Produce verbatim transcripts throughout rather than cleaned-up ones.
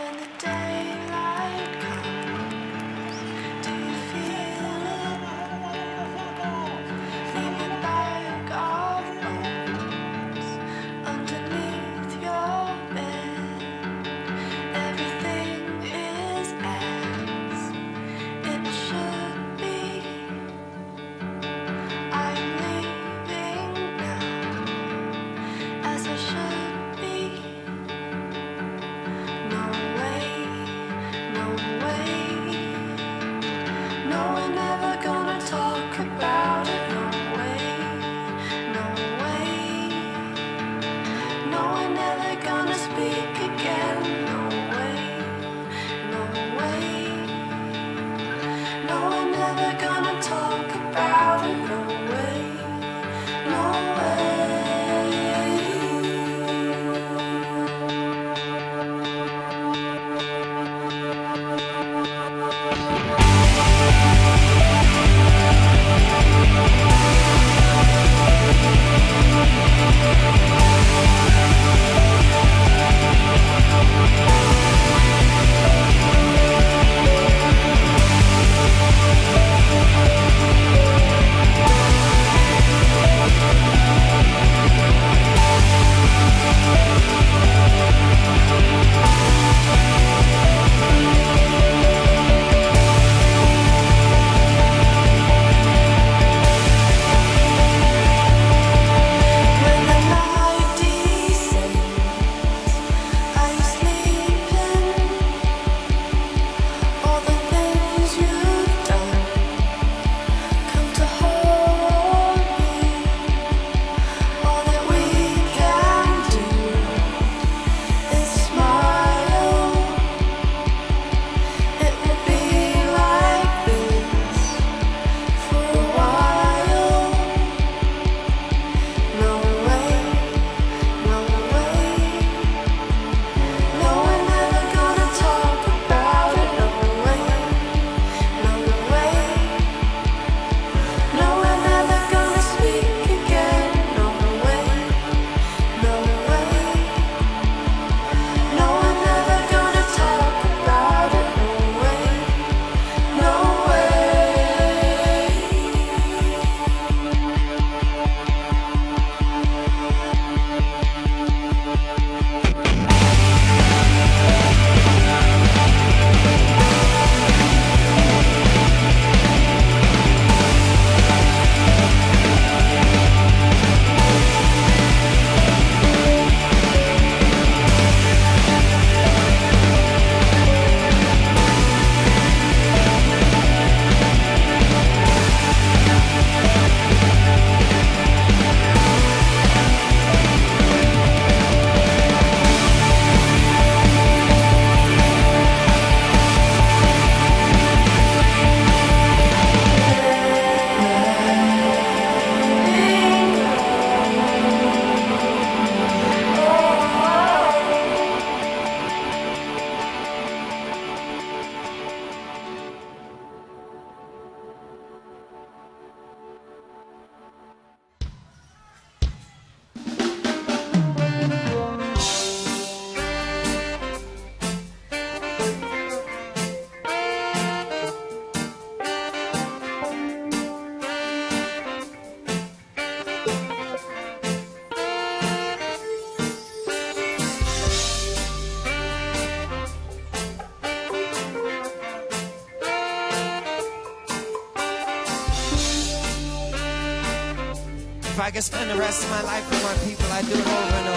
If I could spend the rest of my life with my people, I'd do it over and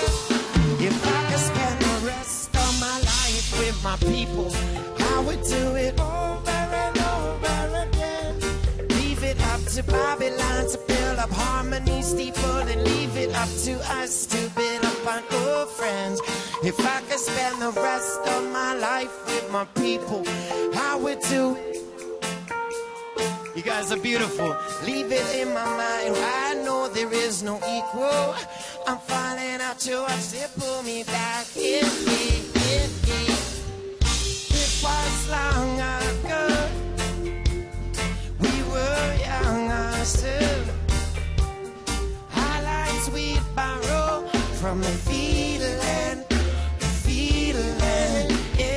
over. If I could spend the rest of my life with my people, I would do it over and over again. Leave it up to Babylon to build up harmony, steeple, and leave it up to us to build up our old friends. If I could spend the rest of my life with my people, I would do it. You guys are beautiful. Leave it in my mind. I know there is no equal. I'm falling out to watch it pull me back. It, it, it, it. It was long ago. We were young ourselves. Highlights we'd borrow from the feeling, feeling.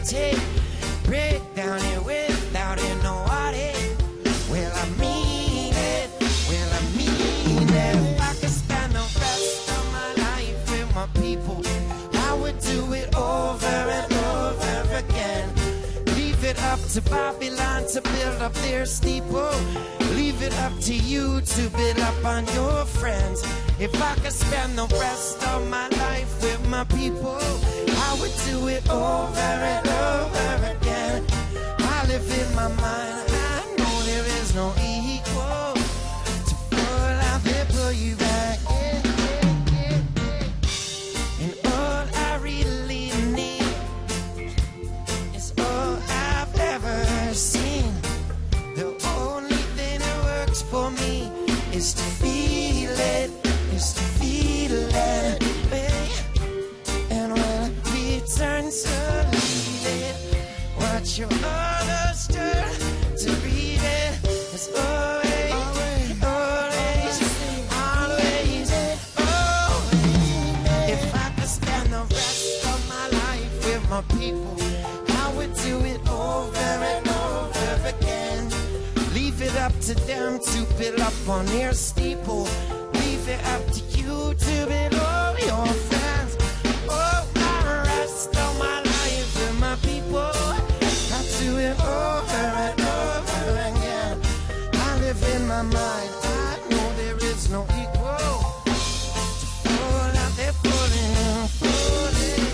take, break down here without it, know what it. Well, I mean it, well, I mean it. If I could spend the rest of my life with my people, I would do it over and over again. Leave it up to Babylon to build up their steeple. Leave it up to you to build up on your friends. If I could spend the rest of my life with my people, I would do it over and over again. I live in my mind, I know there is no equal to fall out there, pull you back in, in, in, in. And all I really need is all I've ever seen. The only thing that works for me is to feel it, is to feel it, babe. And when we turn to leave it, watch your others turn to read it. It's always, always, always, always, always. If I could spend the rest of my life with my people, I would do it over and over again. Leave it up to them to build up on their steeple. Leave it up to you to build all your friends. Oh, my rest of my life with my people, I do it over and over again. I live in my mind, I know there is no equal to fall out there falling, falling.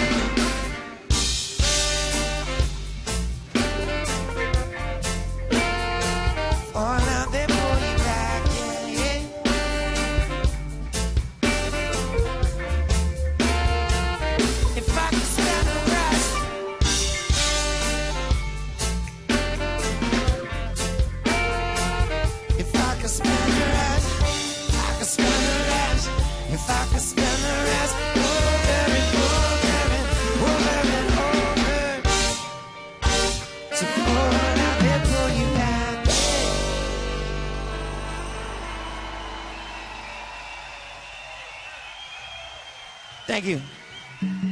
Fall out there, pull you back, yeah, yeah. If I could spend the rest, if I could spend the rest, if I could spend the rest, if I could spend the rest, over and over and over and over, to fall out there, pull you back, yeah. Thank you.